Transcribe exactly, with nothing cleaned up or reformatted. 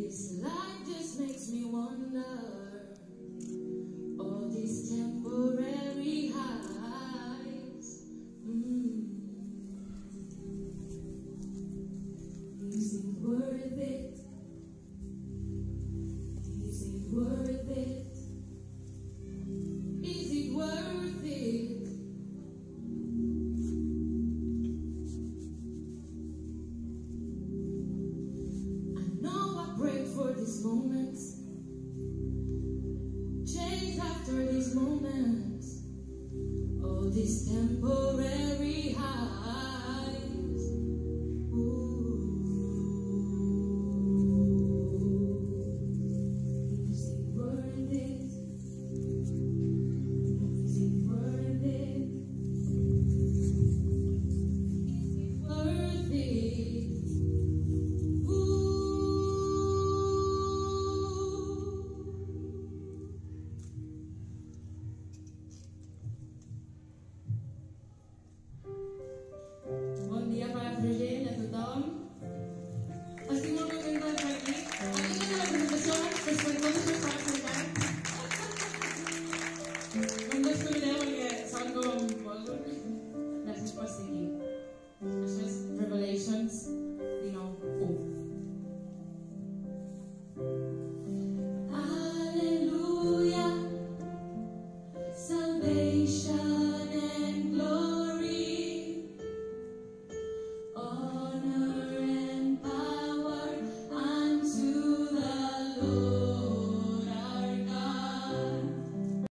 This life just makes me wonder, all these temporary highs, mm. Is it worth it? Is it worth it? Is it worth it? I know I prayed for this moment.